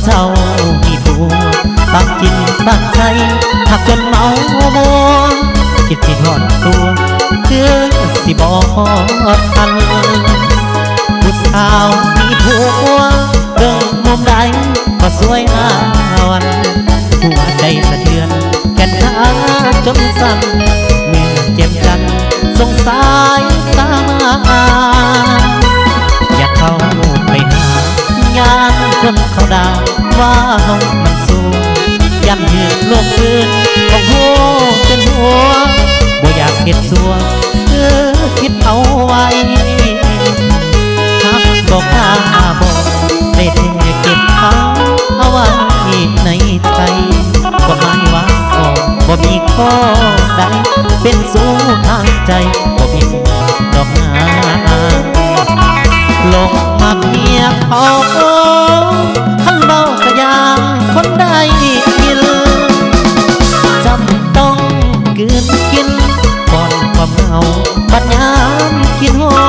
เจ้ามีผัวตั้งจิตตั้งใจหักจนเมามัวคิดที่ทอดตัวคือสิบอทันผู้สาวมีผัวเรื่องมุมใดก็สวยงามวันหัวใจสะเทือนแก่นขาจนสั่นเมื่อเจ็บกันสงสายตามาอยากเข้าไปหายานคนเขาด่าว่าเฮามันสูงยันยืนโลกอื่นของหัวเป็นหัวบ่อยากเห็นสัวคิดเอาไว้หักบอกหน้าบอกได้แต่เก็บเอาไว้ในใจกฎหมายว่าออกบ่มีข้อใดเป็นสู้ทางใจบ่ผิดดอกหน้าลงมาเมียเขาขันเบากระยางคนได้กินจำต้องกืนกินก่อนความเหงาบัดยามกินหอ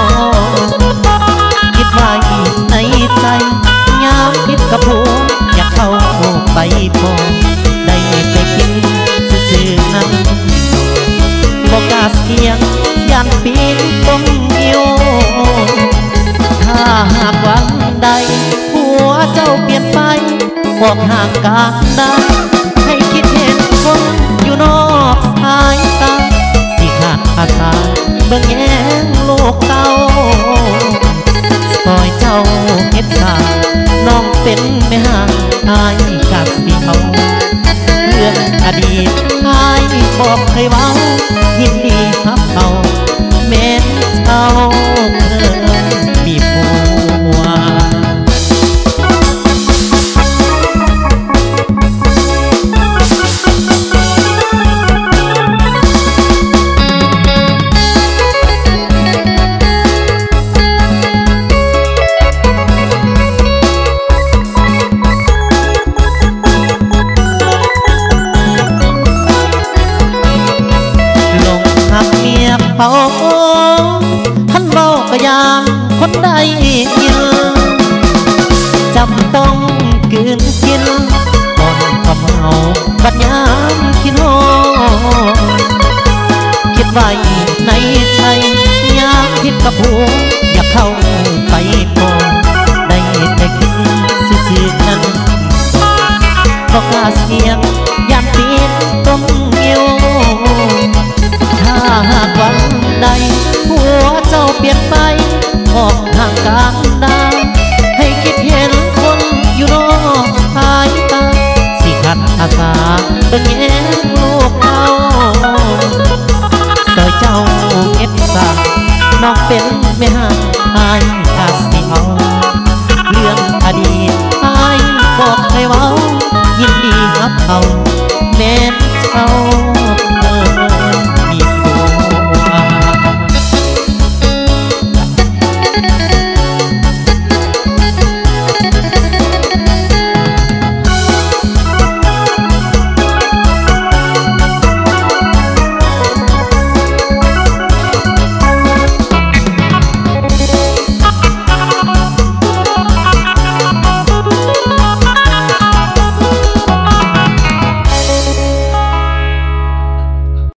คิดไว้ในใจยามคิดกับผัวอยากเข้าไปพอได้ไปกินซื่อๆนั้นบอกกล้าเสียงยันปีนต้นหิวถ้าหากวันใดผัวเจ้าเปลี่ยนไปออกห่างกันได้ให้คิดเห็นคนอยู่นอกสายตาสิขาดอาสาเบิ่งแย่งลูกเต้าซอยเจ้าเฮ็ดสาน้องเป็นแม่ห่างอายกับสีเขาเรื่องอดีตอายบอกเคยเว้ายินดีครับเขาแม้เจ้าเคยมีผัวเขาท่านเบากระยานคนใดยินจำต้องกืนกินก่อนความเหงาบัดยามกินหอคิดไว้ในใจยามคิดกับผัวอยากเข้าไปพอได้แต่คิดซื่อๆนั้นบอกกล้าเสียงยันปีนต้มเงี้ยวถ้าหากวันใดผัวเจ้าเปลี่ยนไปออกทางการดาให้คิดเห็นคนอยู่นอกสายตาสิขัดอาสาเป็นแง่ลูกเขาซอยเจ้าเอ็ดสาน้องเป็นแม่ห่างอายกาสิเอาเรื่องอดีตอายบอกเคยเว้ายินดีรับเขาแม้เจ้า